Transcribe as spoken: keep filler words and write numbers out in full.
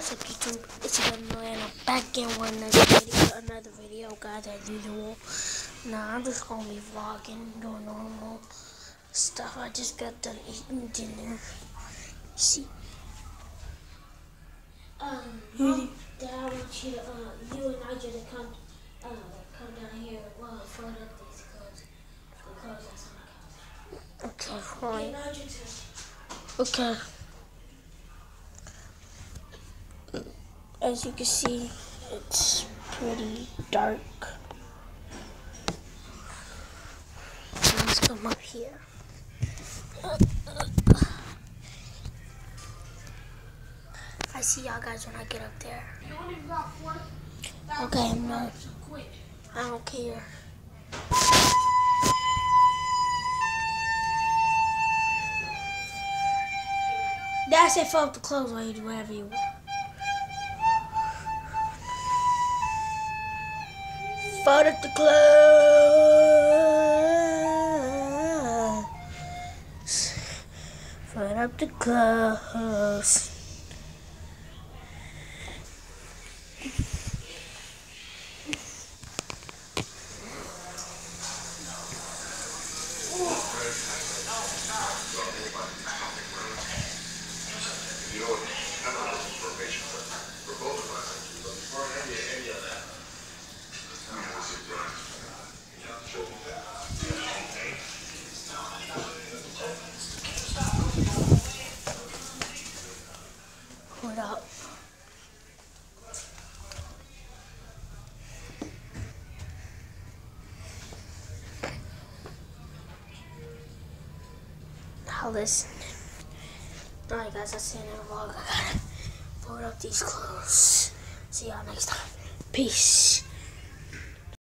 What's up, YouTube? It's your boy and I'm back in one another video, another video, guys, as usual. Nah, I'm just gonna be vlogging, doing normal stuff. I just got done eating dinner. See, um, Mom, Dad, I want you to, uh, you and I just come, uh, come down here, well, front of these clothes, the clothes that's on the couch. Okay, fine. Okay. As you can see, it's pretty dark. Let's come up here. I see y'all guys when I get up there. Okay, I'm not. I don't care. That's it. Fill up the clothes while you do whatever you want. Fold up the clothes. Fold up the clothes. Hold up. Now listen. Alright guys, that's the end of the vlog. I gotta fold up these clothes. See y'all next time. Peace.